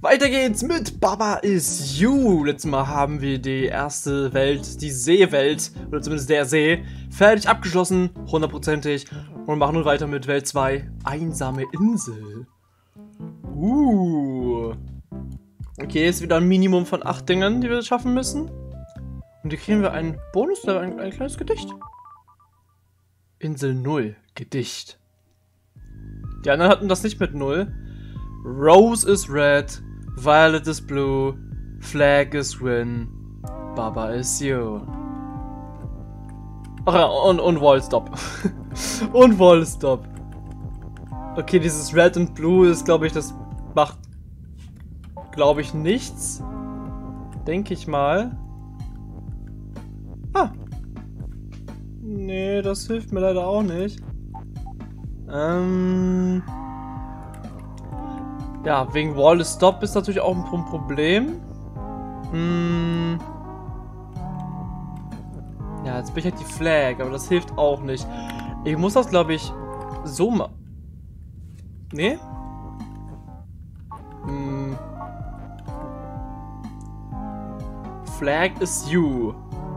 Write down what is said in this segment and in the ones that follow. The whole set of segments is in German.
Weiter geht's mit Baba Is You. Letztes Mal haben wir die erste Welt, die Seewelt, oder zumindest der See, fertig abgeschlossen, 100%ig. Und machen nun weiter mit Welt 2, Einsame Insel. Okay, ist wieder ein Minimum von 8 Dingen, die wir schaffen müssen. Und hier kriegen wir einen Bonus, ein kleines Gedicht. Insel 0, Gedicht. Die anderen hatten das nicht mit 0. Rose is red, violet is blue, flag is win, Baba is you. Ach ja, und Wall stop. Und Wall stop. Okay, dieses red und blue ist, glaube ich, das macht, glaube ich, nichts. Denke ich mal. Ah. Nee, das hilft mir leider auch nicht. Ja, wegen Wall Stop ist natürlich auch ein Problem. Ja, jetzt bin ich halt die Flag, aber das hilft auch nicht. Ich muss das, glaube ich, so machen. Nee? Flag is you.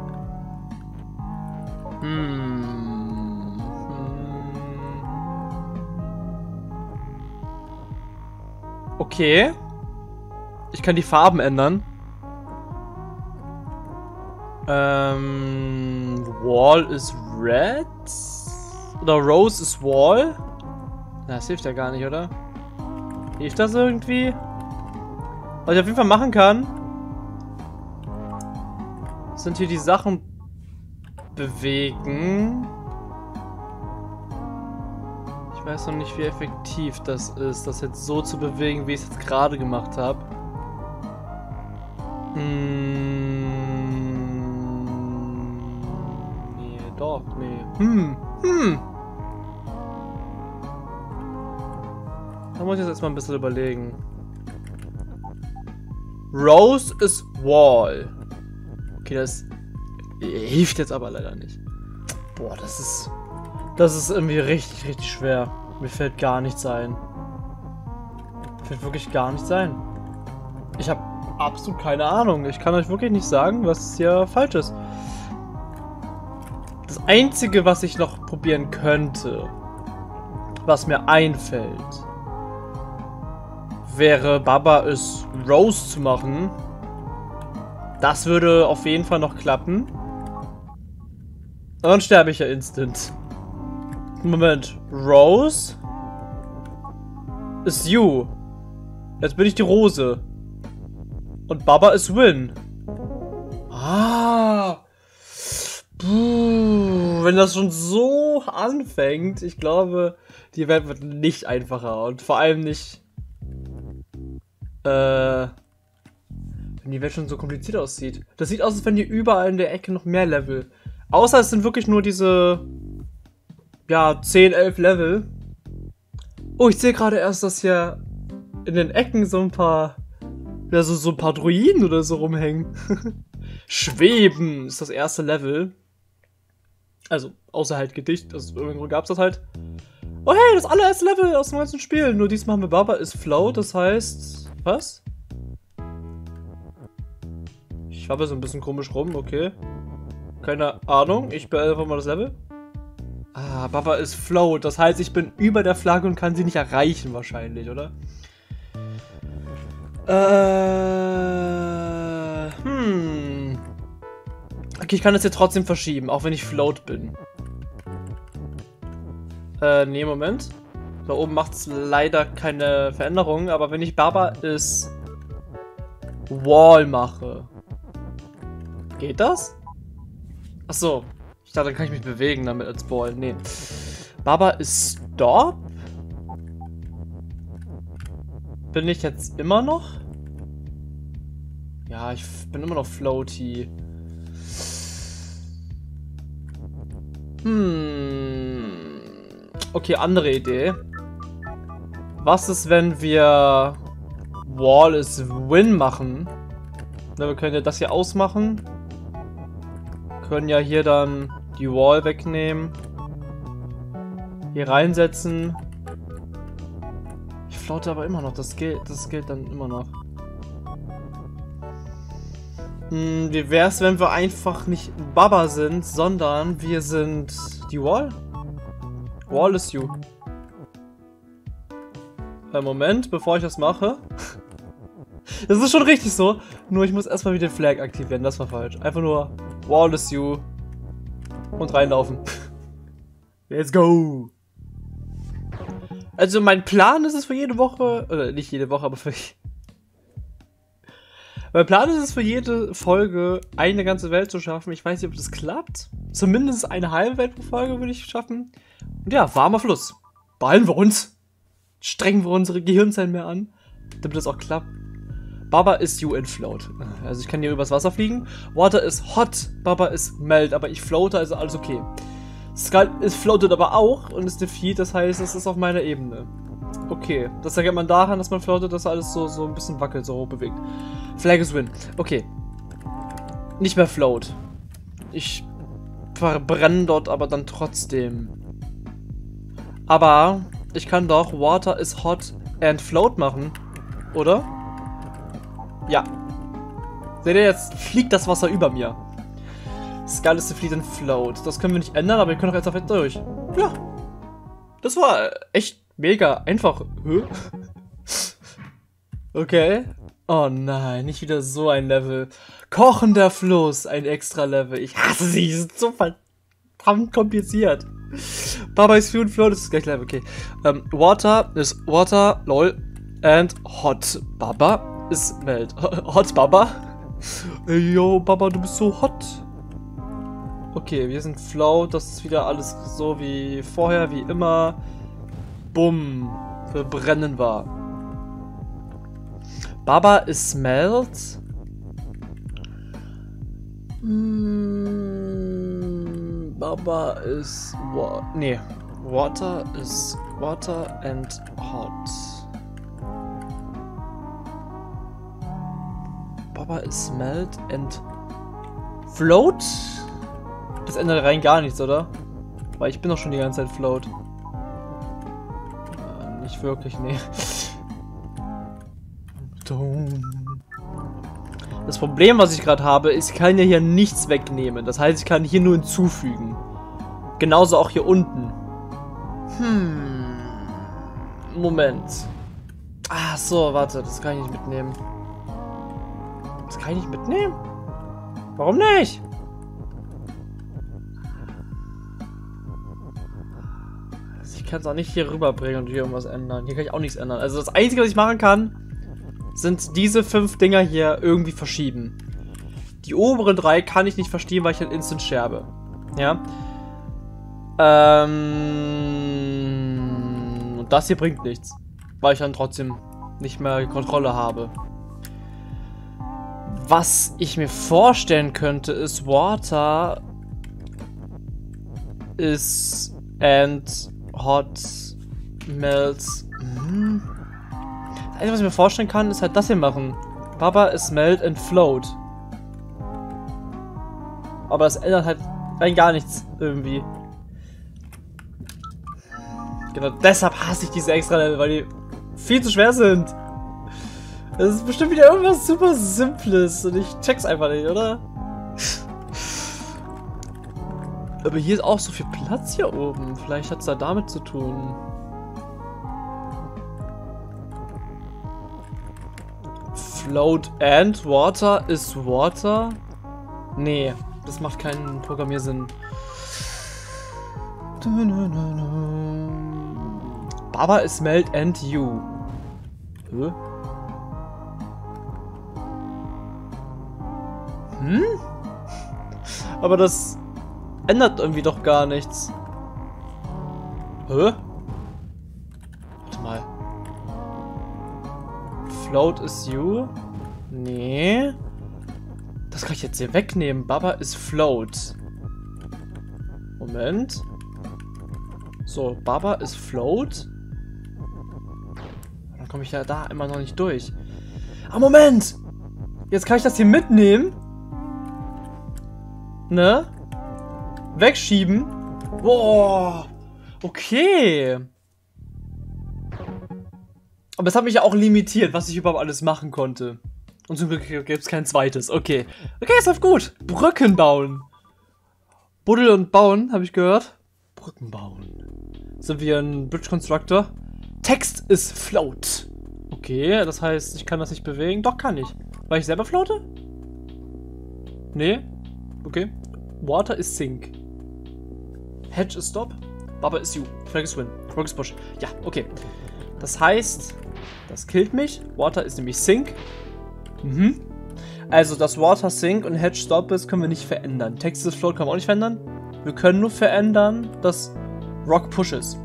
Okay. Ich kann die Farben ändern. Wall is red? Oder Rose is wall? Na, das hilft ja gar nicht, oder? Hilft das irgendwie? Was ich auf jeden Fall machen kann, sind hier die Sachen bewegen. Ich weiß noch nicht, wie effektiv das ist, das jetzt so zu bewegen, wie ich es jetzt gerade gemacht habe. Nee, doch, nee. Da muss ich jetzt erstmal ein bisschen überlegen. Rose is wall. Okay, das hilft jetzt aber leider nicht. Boah, das ist irgendwie richtig, richtig schwer. Mir fällt gar nichts ein. Mir fällt wirklich gar nichts ein. Ich habe absolut keine Ahnung. Ich kann euch wirklich nicht sagen, was hier falsch ist. Das Einzige, was ich noch probieren könnte, was mir einfällt, wäre Baba Is Rose zu machen. Das würde auf jeden Fall noch klappen. Aber dann sterbe ich ja instant. Moment. Rose is you. Jetzt bin ich die Rose. Und Baba is win. Ah. Puh, wenn das schon so anfängt, ich glaube, die Welt wird nicht einfacher. Und vor allem nicht, wenn die Welt schon so kompliziert aussieht. Das sieht aus, als wenn hier überall in der Ecke noch mehr Level. Außer es sind wirklich nur diese, ja, 10, 11 Level. Oh, ich sehe gerade erst, dass hier in den Ecken so ein paar, ja, so ein paar Druiden oder so rumhängen. Schweben ist das erste Level. Also, außer halt Gedicht, also irgendwo gab es das halt. Oh hey, das allererste Level aus dem ganzen Spiel. Nur diesmal haben wir Baba Is Float, das heißt, was? Ich habe so ein bisschen komisch rum, okay. Keine Ahnung, ich beende einfach mal das Level. Ah, Baba Is Float, das heißt, ich bin über der Flagge und kann sie nicht erreichen wahrscheinlich, oder? Okay, ich kann das jetzt trotzdem verschieben, auch wenn ich Float bin. Nee, Moment. Da oben macht es leider keine Veränderung, aber wenn ich Baba Is Wall mache, geht das? Achso, ich dachte, dann kann ich mich bewegen damit als Ball. Nee. Baba Is Stop? Bin ich jetzt immer noch? Ja, ich bin immer noch floaty. Okay, andere Idee. Was ist, wenn wir Wall is Win machen? Na, wir können ja das hier ausmachen. Können ja hier dann die Wall wegnehmen. Hier reinsetzen. Ich floate aber immer noch. Das gilt dann immer noch. Wie wär's, wenn wir einfach nicht Baba sind, sondern wir sind die Wall? Wall is you. Moment, bevor ich das mache. Das ist schon richtig so. Nur ich muss erstmal wieder den Flag aktivieren. Das war falsch. Einfach nur Wall is you. Und reinlaufen. Let's go. Also mein Plan ist es für jede Woche. Oder nicht jede Woche, aber für... Mein Plan ist es für jede Folge eine ganze Welt zu schaffen. Ich weiß nicht, ob das klappt. Zumindest eine halbe Welt pro Folge würde ich schaffen. Und ja, warmer Fluss. Beeilen wir uns. Strengen wir unsere Gehirnzellen mehr an, damit das auch klappt. Baba is you and float. Also ich kann hier übers Wasser fliegen. Water is hot, Baba is melt. Aber ich floate, also alles okay. Skull ist floatet aber auch und ist defeat, das heißt, es ist auf meiner Ebene. Okay, das erkennt man daran, dass man floatet, dass alles so ein bisschen wackelt, so hoch bewegt. Flag is win. Okay. Nicht mehr float. Ich verbrenne dort aber dann trotzdem. Aber ich kann doch Water is hot and float machen, oder? Ja. Seht ihr, jetzt fliegt das Wasser über mir. Skull is defeat and float. Das können wir nicht ändern, aber wir können doch jetzt einfach durch. Ja. Das war echt mega einfach. Okay. Oh nein, nicht wieder so ein Level. Kochender Fluss, ein extra Level. Ich hasse sie, die sind so verdammt kompliziert. Baba is fuel, float ist das gleiche Level, okay. Water is water, lol, and hot. Baba is melt. Hot Baba? Ey, yo, Baba, du bist so hot. Okay, wir sind float, das ist wieder alles so wie vorher, wie immer. Bumm, verbrennen wir. Baba is melt. Baba is water is water and hot. Baba is melt and float? Das ändert rein gar nichts, oder? Weil ich bin doch schon die ganze Zeit float. Nicht wirklich, nee. Das Problem, was ich gerade habe, ist, ich kann ja hier nichts wegnehmen. Das heißt, ich kann hier nur hinzufügen. Genauso auch hier unten. Moment. Ach so, warte, das kann ich nicht mitnehmen. Das kann ich nicht mitnehmen? Warum nicht? Ich kann es auch nicht hier rüberbringen und hier irgendwas ändern. Hier kann ich auch nichts ändern. Also das Einzige, was ich machen kann, sind diese 5 Dinger hier irgendwie verschieben. Die oberen 3 kann ich nicht verstehen, weil ich halt instant scherbe. Ja. Und das hier bringt nichts. Weil ich dann trotzdem nicht mehr Kontrolle habe. Was ich mir vorstellen könnte, ist Water is and hot melts. Das Einzige, was ich mir vorstellen kann, ist halt das hier machen. Baba is melt and float. Aber das ändert halt rein gar nichts irgendwie. Genau deshalb hasse ich diese extra Level, weil die viel zu schwer sind. Das ist bestimmt wieder irgendwas super Simples und ich check's einfach nicht, oder? Aber hier ist auch so viel Platz hier oben. Vielleicht hat es da damit zu tun. Float and water is water? Nee, das macht keinen Programmiersinn. Baba is melt and you. Hä? Aber das ändert irgendwie doch gar nichts. Hä? Warte mal. Float is you? Nee. Das kann ich jetzt hier wegnehmen. Baba is float. Moment. So, Baba is float. Dann komme ich ja da immer noch nicht durch. Ah, Moment! Jetzt kann ich das hier mitnehmen. Ne? Wegschieben. Boah. Okay. Aber es hat mich ja auch limitiert, was ich überhaupt alles machen konnte. Und zum Glück gibt es kein zweites. Okay. Okay, es läuft gut. Brücken bauen. Buddel und bauen, habe ich gehört. Brücken bauen. Sind wir ein Bridge Constructor? Text ist float. Okay, das heißt, ich kann das nicht bewegen. Doch, kann ich. Weil ich selber floate? Nee. Okay. Water is sink. Hedge is stop. Baba is you. Flag is win. Rock is push. Ja, okay. Das heißt, das killt mich. Water ist nämlich sink. Mhm. Also, dass Water sink und Hedge stop ist, können wir nicht verändern. Text is float können wir auch nicht verändern. Wir können nur verändern, dass Rock push ist.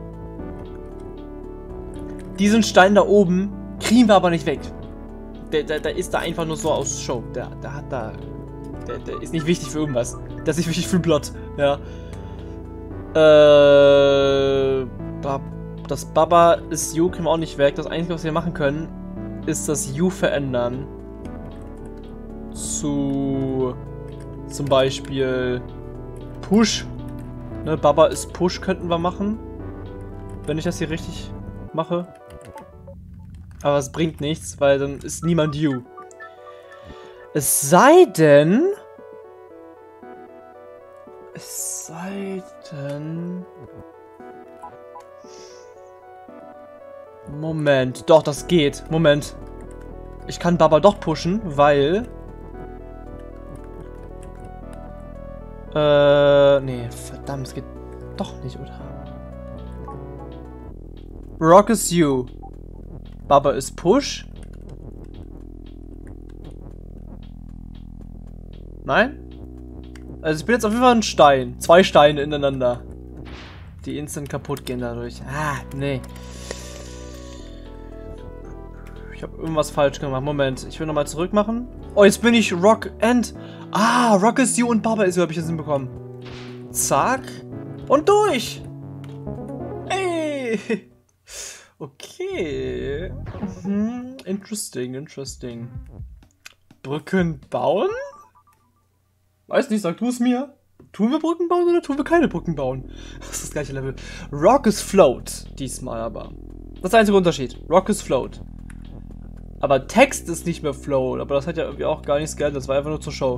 Diesen Stein da oben kriegen wir aber nicht weg. Der ist da einfach nur so aus Show. Der ist nicht wichtig für irgendwas. Der ist nicht wichtig für Blood. Ja. Das Baba ist You können wir auch nicht weg. Das Einzige, was wir machen können, ist das You verändern. Zum Beispiel Push. Ne, Baba ist Push könnten wir machen. Wenn ich das hier richtig mache. Aber es bringt nichts, weil dann ist niemand You. Es sei denn... Moment. Doch, das geht. Moment. Ich kann Baba doch pushen, weil... Nee, verdammt, es geht doch nicht, oder? Rock is You. Baba ist Push. Nein? Also ich bin jetzt auf jeden Fall ein Stein. 2 Steine ineinander. Die instant kaputt gehen dadurch. Ah, nee. Ich habe irgendwas falsch gemacht. Moment, ich will nochmal zurück machen. Oh, jetzt bin ich Rock and... Ah, Rock is You und Baba is You habe ich jetzt hinbekommen. Zack. Und durch. Ey. Okay. Interesting. Brücken bauen? Weiß nicht, sag du es mir. Tun wir Brücken bauen oder tun wir keine Brücken bauen? Das ist das gleiche Level. Rock is float. Diesmal aber. Das ist der einzige Unterschied. Rock is float. Aber Text ist nicht mehr float. Aber das hat ja irgendwie auch gar nichts geändert. Das war einfach nur zur Show.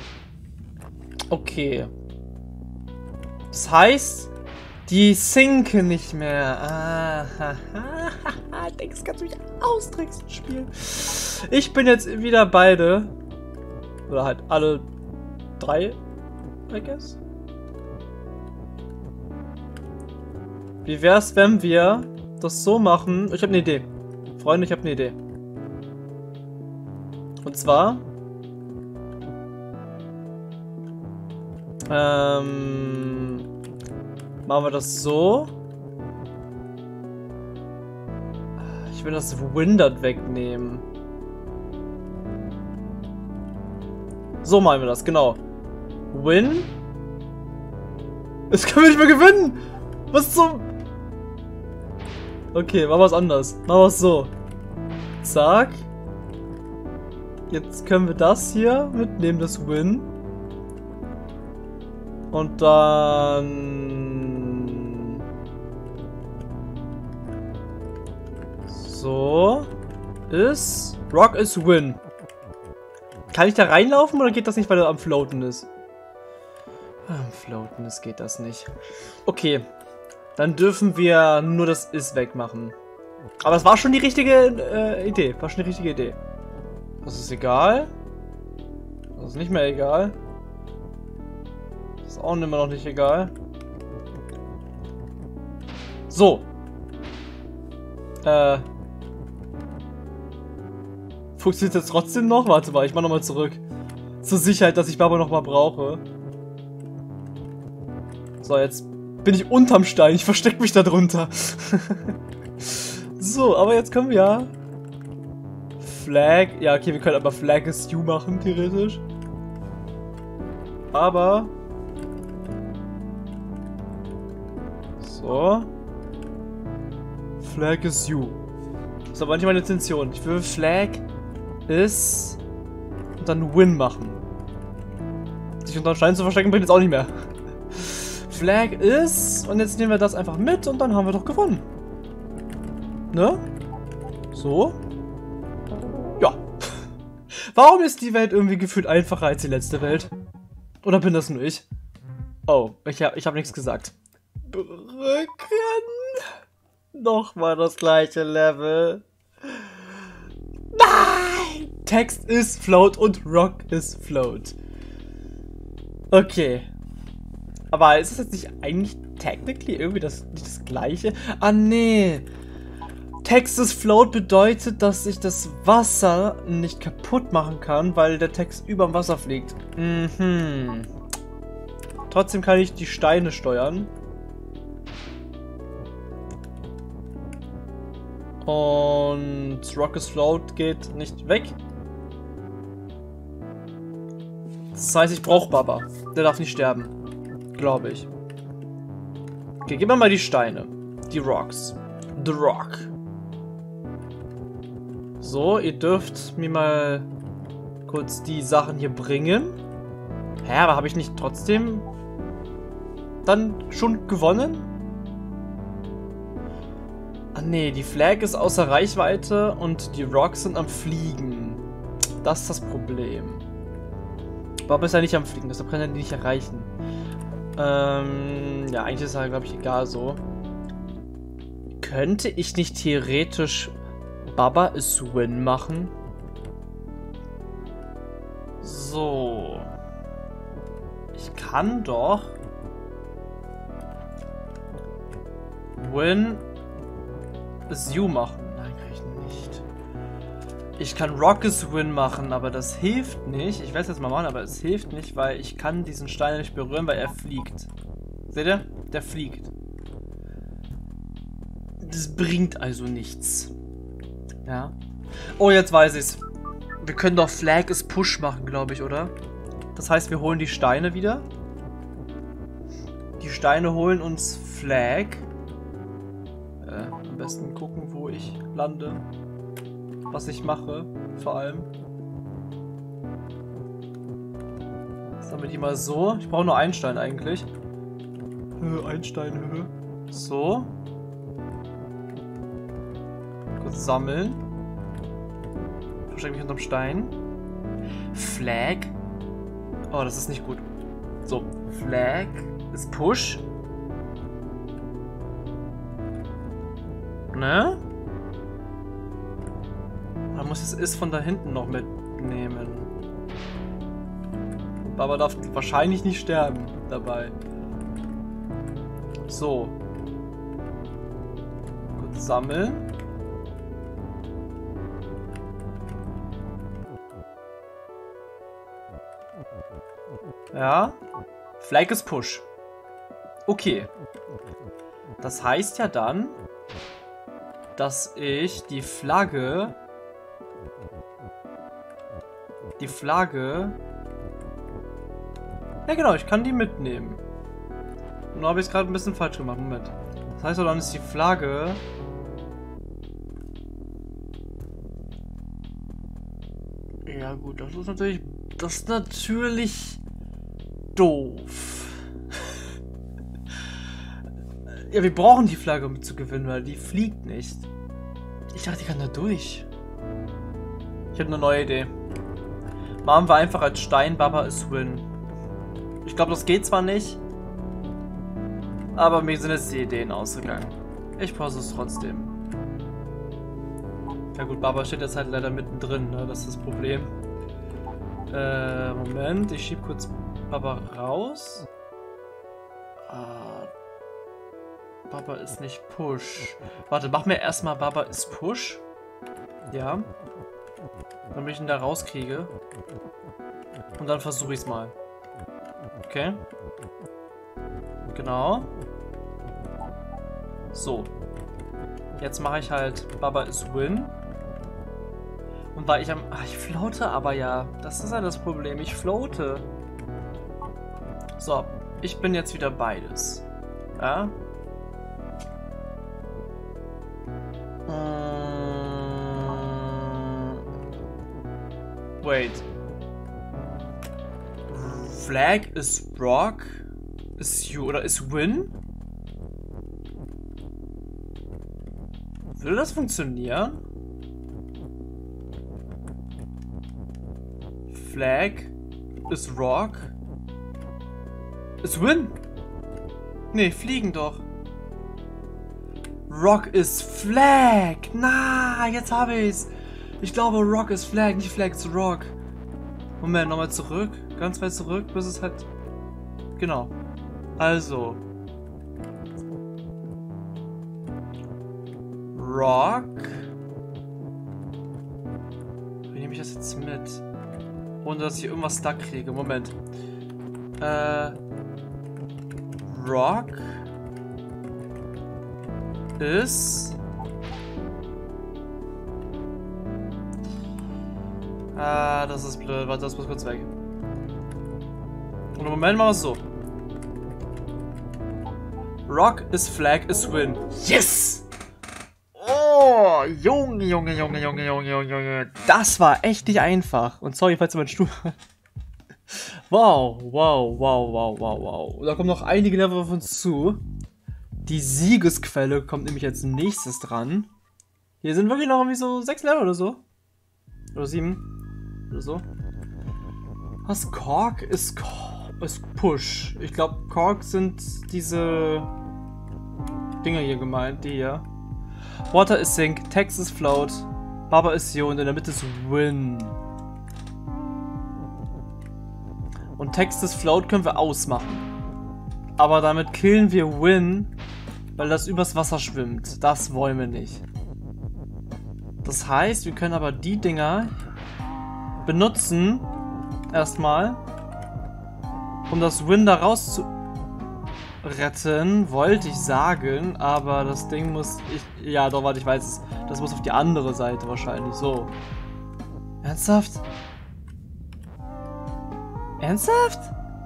Okay. Das heißt... Die sinken nicht mehr. Ah, denkst, kannst du mich austricksen, Spiel. Ich bin jetzt wieder beide. Oder halt alle 3, I guess. Wie wär's, wenn wir das so machen? Ich habe eine Idee. Freunde, ich habe eine Idee. Und zwar... machen wir das so. Ich will das Windert wegnehmen. So machen wir das, genau. Win. Das können wir nicht mehr gewinnen. Was zum... Okay, machen wir es anders. Machen wir es so. Zack. Jetzt können wir das hier mitnehmen, das Win. Und dann... So. Ist... Rock is Win. Kann ich da reinlaufen oder geht das nicht, weil er am Floaten ist? Am Floaten ist, geht das nicht. Okay. Dann dürfen wir nur das Is wegmachen. Aber es war schon die richtige Idee. War schon die richtige Idee. Das ist egal. Das ist nicht mehr egal. Das ist auch immer noch nicht egal. So. Funktioniert das trotzdem noch? Warte mal, ich mach nochmal zurück. Zur Sicherheit, dass ich Baba nochmal brauche. So, jetzt bin ich unterm Stein. Ich verstecke mich da drunter. So, aber jetzt können wir ja... Flag... Ja, okay, wir können aber Flag is You machen, theoretisch. Aber... So. Flag is You. Das ist aber nicht meine Intention. Ich will Flag is... Und dann Win machen. Sich unter Stein zu verstecken bringt jetzt auch nicht mehr. Flag is... Und jetzt nehmen wir das einfach mit und dann haben wir doch gewonnen. Ne? So. Ja. Warum ist die Welt irgendwie gefühlt einfacher als die letzte Welt? Oder bin das nur ich? Oh, ich hab nichts gesagt. Brücken. Nochmal das gleiche Level. Nein! Text ist Float und Rock ist Float. Okay. Aber ist es jetzt nicht eigentlich technically irgendwie das gleiche? Ah, nee. Text ist Float bedeutet, dass ich das Wasser nicht kaputt machen kann, weil der Text über dem Wasser fliegt. Mhm. Trotzdem kann ich die Steine steuern. Und Rock is Float geht nicht weg. Das heißt, ich brauche Baba. Der darf nicht sterben. Glaube ich. Okay, gib mir mal die Steine. Die Rocks. The Rock. So, ihr dürft mir mal kurz die Sachen hier bringen. Hä, aber habe ich nicht trotzdem dann schon gewonnen? Ah nee, die Flag ist außer Reichweite und die Rocks sind am Fliegen. Das ist das Problem. Baba ist ja nicht am Fliegen, deshalb kann er die nicht erreichen. Ja, eigentlich ist er, glaube ich, egal so. Könnte ich nicht theoretisch Baba is Win machen? So. Ich kann doch Win is You machen. Nein, kann ich nicht. Ich kann Rock is Win machen, aber das hilft nicht. Ich werde es jetzt mal machen, aber es hilft nicht, weil ich kann diesen Stein nicht berühren, weil er fliegt. Seht ihr? Der fliegt. Das bringt also nichts. Ja. Oh, jetzt weiß ich's. Wir können doch Flag is Push machen, glaube ich, oder? Das heißt, wir holen die Steine wieder. Die Steine holen uns Flag. Am besten gucken, wo ich lande. Was ich mache, vor allem. Jetzt haben wir die mal so. Ich brauche nur einen Stein eigentlich. Ein Stein, so. Kurz sammeln. Verstecke mich unterm Stein. Flag. Oh, das ist nicht gut. So, Flag ist Push. Ne? Man muss das Ist von da hinten noch mitnehmen. Baba darf wahrscheinlich nicht sterben dabei. So. Kurz sammeln. Ja. Flag ist Push. Okay. Das heißt ja dann, dass ich die Flagge... Ja genau, ich kann die mitnehmen. Nur habe ich es gerade ein bisschen falsch gemacht. Moment. Das heißt doch, dann ist die Flagge... Ja gut, das ist natürlich... doof. Ja, wir brauchen die Flagge, um zu gewinnen, weil die fliegt nicht. Ich dachte, die kann da durch. Ich habe eine neue Idee. Machen wir einfach als Stein Baba is Win. Ich glaube, das geht zwar nicht, aber mir sind jetzt die Ideen ausgegangen. Ich pause es trotzdem. Ja gut, Baba steht jetzt halt leider mittendrin, ne? Das ist das Problem. Moment, ich schieb kurz Baba raus. Baba ist nicht Push. Warte, mach mir erstmal Baba ist Push. Ja. Damit ich ihn da rauskriege. Und dann versuche ich es mal. Okay. Genau. So. Jetzt mache ich halt Baba is Win. Und weil ich ich floate aber ja. Das ist ja das Problem. Ich floate. So. Ich bin jetzt wieder beides. Ja. Wait. Flag is Rock. Is You oder is Win? Würde das funktionieren? Flag ist Rock. Ist Win. Nee, fliegen doch. Rock ist Flag. Na, jetzt habe ich's. Ich glaube, Rock ist Flag, nicht Flag ist Rock. Moment, nochmal zurück. Ganz weit zurück, bis es halt... Genau. Also. Rock. Wie nehme ich das jetzt mit? Ohne dass ich irgendwas stuck kriege. Moment. Rock ist... das ist blöd. Warte, das muss kurz weg. Und im Moment machen wir es so. Rock ist Flag ist Win. Yes! Oh, Junge. Das war echt nicht einfach. Und sorry, falls du meinen Stuhl... Wow. Und da kommen noch einige Level auf uns zu. Die Siegesquelle kommt nämlich als nächstes dran. Hier sind wirklich noch irgendwie so 6 Level oder so. Oder 7. Oder so. Was? Kork ist Push. Ich glaube, Kork sind diese Dinger hier gemeint. Die hier. Water ist Sink. Text ist Float. Baba ist Yo und in der Mitte ist Win. Und Text ist Float können wir ausmachen. Aber damit killen wir Win, weil das übers Wasser schwimmt. Das wollen wir nicht. Das heißt, wir können aber die Dinger benutzen, erstmal, um das Win da raus zu retten, wollte ich sagen, aber das Ding muss... Ja, doch, warte, ich weiß es. Das muss auf die andere Seite wahrscheinlich. So. Ernsthaft? Ernsthaft?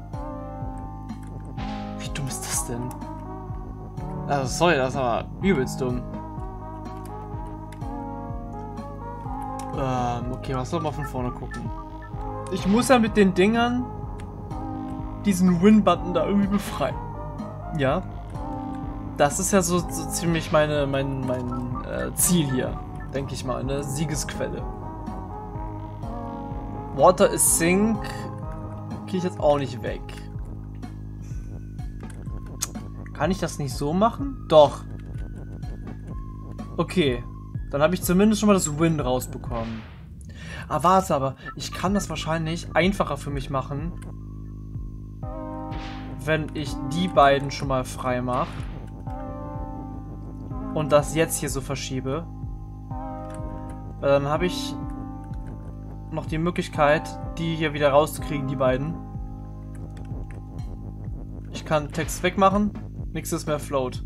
Wie dumm ist das denn? Also, sorry, das ist aber übelst dumm. Okay, was soll man von vorne gucken? Ich muss ja mit den Dingern diesen Win-Button da irgendwie befreien. Ja. Das ist ja so ziemlich mein Ziel hier. Denke ich mal, eine Siegesquelle. Water is Sink kriege ich jetzt auch nicht weg. Kann ich das nicht so machen? Doch. Okay. Dann habe ich zumindest schon mal das Win rausbekommen. Ah, warte, aber ich kann das wahrscheinlich einfacher für mich machen, wenn ich die beiden schon mal frei mache und das jetzt hier so verschiebe. Weil dann habe ich noch die Möglichkeit, die hier wieder rauszukriegen, die beiden. Ich kann Text wegmachen, nichts ist mehr Float.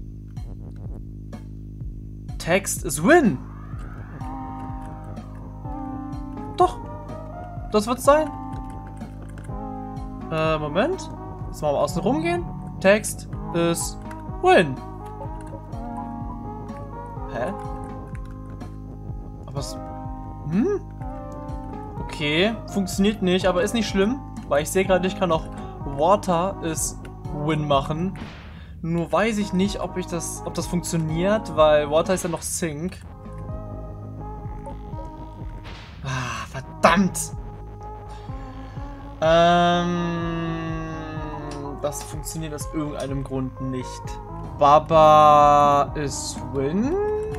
Text ist Win! Doch, das wird's sein. Moment. Jetzt mal außen rumgehen. Text ist Win. Hä? Aber es... Okay, funktioniert nicht, aber ist nicht schlimm, weil ich sehe gerade, ich kann auch Water ist Win machen. Nur weiß ich nicht, ob das funktioniert, weil Water ist ja noch Sink. Ah, verdammt! Das funktioniert aus irgendeinem Grund nicht. Baba ist Win?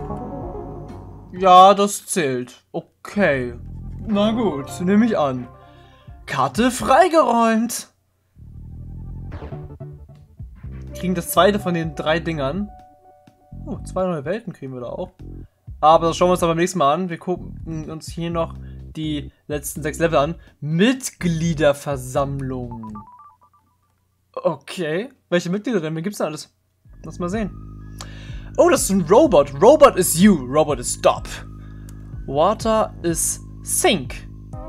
Ja, das zählt. Okay. Na gut, nehme ich an. Karte freigeräumt! Kriegen das zweite von den 3 Dingern. Oh, 2 neue Welten kriegen wir da auch. Aber das schauen wir uns dann beim nächsten Mal an. Wir gucken uns hier noch die letzten 6 Level an. Mitgliederversammlung. Okay. Welche Mitglieder denn? Wen gibt's denn alles? Lass mal sehen. Oh, das ist ein Robot. Robot is you. Robot is stop. Water is sink.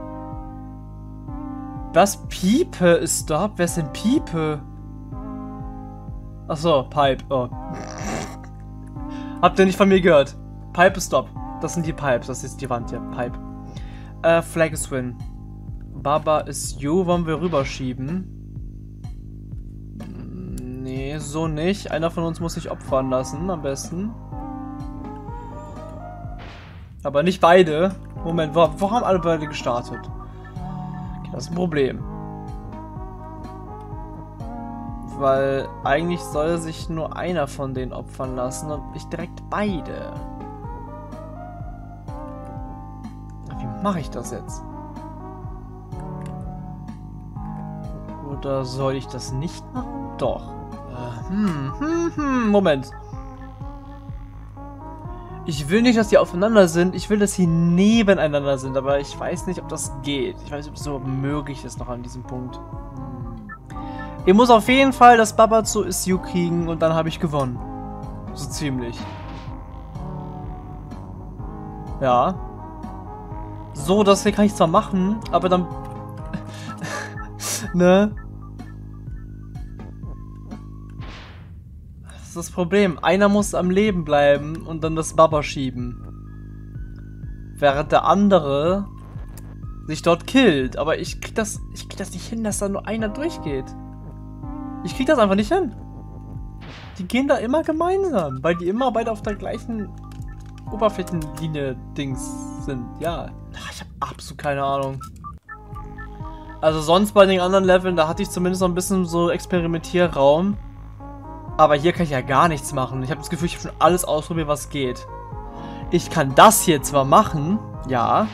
Was? Piepe ist stop? Wer ist denn Piepe? Achso, Pipe. Oh. Habt ihr nicht von mir gehört? Pipe ist stop. Das sind die Pipes. Das ist die Wand hier. Pipe. Flag is Win. Baba is you. Wollen wir rüberschieben? Nee, so nicht. Einer von uns muss sich opfern lassen, am besten. Aber nicht beide. Moment, wo haben alle beide gestartet? Okay, das ist ein Problem. Weil eigentlich soll sich nur einer von denen opfern lassen und nicht direkt beide. Wie mache ich das jetzt? Oder soll ich das nicht machen? Doch. Moment. Ich will nicht, dass die aufeinander sind. Ich will, dass sie nebeneinander sind. Aber ich weiß nicht, ob das geht. Ich weiß nicht, ob es so möglich ist noch an diesem Punkt. Ich muss auf jeden Fall das Baba zu Issue kriegen und dann habe ich gewonnen. So ziemlich. Ja. So, das hier kann ich zwar machen, aber dann... ne? Das ist das Problem. Einer muss am Leben bleiben und dann das Baba schieben. Während der andere sich dort killt. Aber ich krieg das nicht hin, dass da nur einer durchgeht. Ich krieg das einfach nicht hin. Die gehen da immer gemeinsam, weil die immer beide auf der gleichen Oberflächenlinie-Dings sind. Ja, ich habe absolut keine Ahnung. Also sonst bei den anderen Leveln, da hatte ich zumindest noch ein bisschen so Experimentierraum. Aber hier kann ich ja gar nichts machen. Ich habe das Gefühl, ich habe schon alles ausprobiert, was geht. Ich kann das hier zwar machen, ja.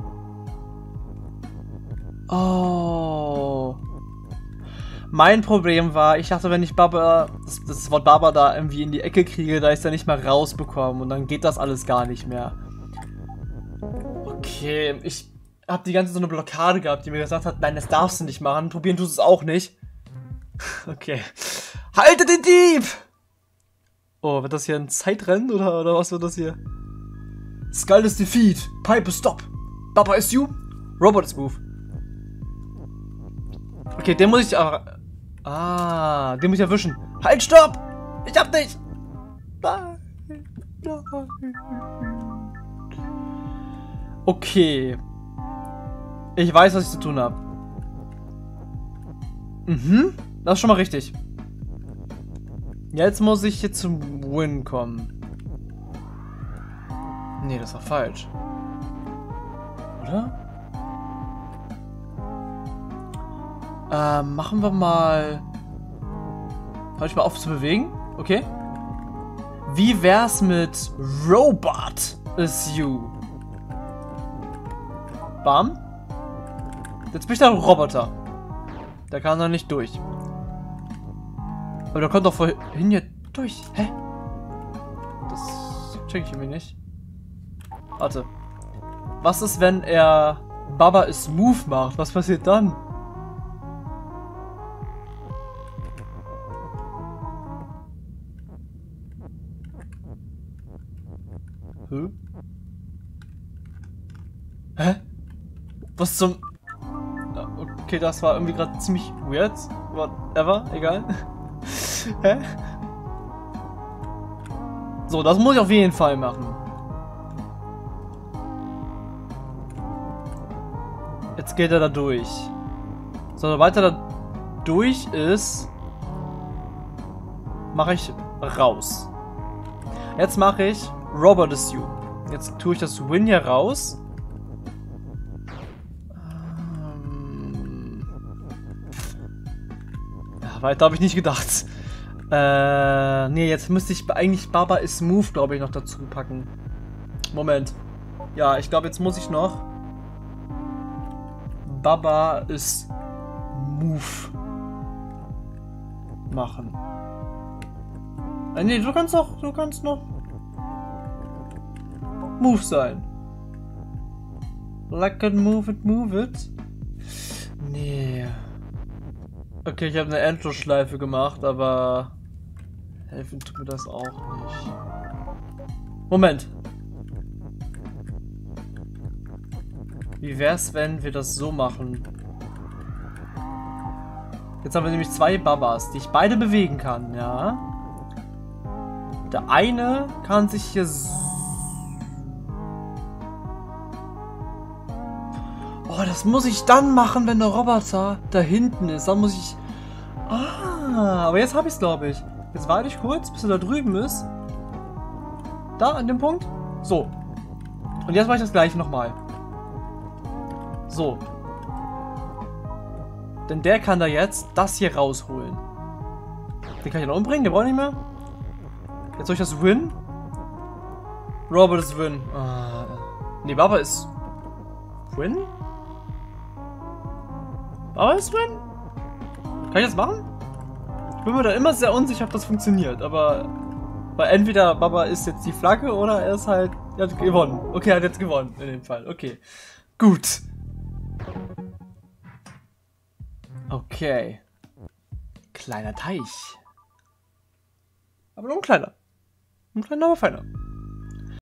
Oh. Mein Problem war, ich dachte, wenn ich Baba, das Wort Baba da irgendwie in die Ecke kriege, da ich es dann nicht mehr rausbekomme und dann geht das alles gar nicht mehr. Okay, ich habe die ganze Zeit so eine Blockade gehabt, die mir gesagt hat, nein, das darfst du nicht machen, probieren tust du es auch nicht. Okay. Haltet den Dieb! Oh, wird das hier ein Zeitrennen oder was wird das hier? Skull is defeat, Pipe is stop, Baba is you, Robot is move. Okay, den muss ich aber... Ah, den muss ich erwischen. Halt, stopp! Ich hab dich! Nein, nein. Okay. Ich weiß, was ich zu tun habe. Das ist schon mal richtig. Jetzt muss ich hier zum Win kommen. Nee, das war falsch. Oder? Machen wir mal... Hör ich mal auf zu bewegen? Okay. Wie wär's mit Robot is you? Bam. Jetzt bin ich der Roboter. Der kann doch nicht durch. Aber der kommt doch vorhin hier durch. Hä? Das check ich irgendwie nicht. Warte. Was ist, wenn er Baba is Move macht? Was passiert dann? Hä? Was zum... Okay, das war irgendwie gerade ziemlich weird. Whatever, egal. Hä? So, das muss ich auf jeden Fall machen. Jetzt geht er da durch. So, sobald er da durch ist, mache ich raus. Jetzt mache ich Robot is you. Jetzt tue ich das Win hier raus. Ja, weiter habe ich nicht gedacht. Nee, jetzt müsste ich eigentlich Baba is Move, glaube ich, noch dazu packen. Moment. Ja, ich glaube, jetzt muss ich noch Baba is Move machen. Nee, du kannst noch Move sein. Like it, move it. Nee. Okay, ich habe eine Endlosschleife gemacht, aber helfen tut mir das auch nicht. Moment. Wie wär's, wenn wir das so machen? Jetzt haben wir nämlich zwei Babas, die ich beide bewegen kann, ja? Der eine kann sich hier Oh, das muss ich dann machen, wenn der Roboter da hinten ist. Dann muss ich... Ah, aber jetzt habe ich es, glaube ich. Jetzt warte ich kurz, bis er da drüben ist. Da, an dem Punkt. So. Und jetzt mache ich das gleiche nochmal. So. Denn der kann da jetzt das hier rausholen. Den kann ich noch umbringen, den brauche ich nicht mehr. Jetzt soll ich das Win? Robert ist Win. Ne, Baba ist Win? Baba ist Win? Kann ich das machen? Ich bin mir da immer sehr unsicher, ob das funktioniert, aber... Weil entweder Baba ist jetzt die Flagge oder er ist halt... Er hat gewonnen. Okay, er hat jetzt gewonnen in dem Fall. Okay. Gut. Okay. Kleiner Teich. Aber nur ein kleiner. Ein kleiner, aber feiner.